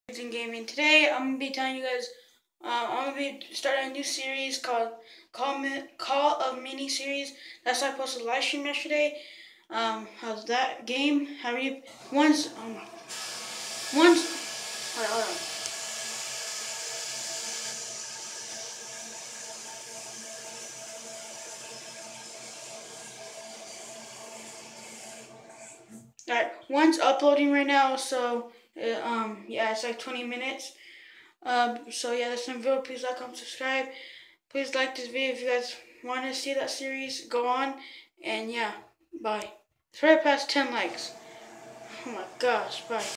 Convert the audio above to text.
In Gaming. Today I'm gonna be telling you guys I'm gonna be starting a new series called Call of Mini series. That's why I posted a live stream yesterday. How's that game? Have you once hold on. Alright, one's uploading right now, so yeah, it's like 20 minutes. So yeah, that's my video. Please like, comment, subscribe. Please like this video if you guys want to see that series go on. And yeah, bye. It's right past 10 likes. Oh my gosh, bye.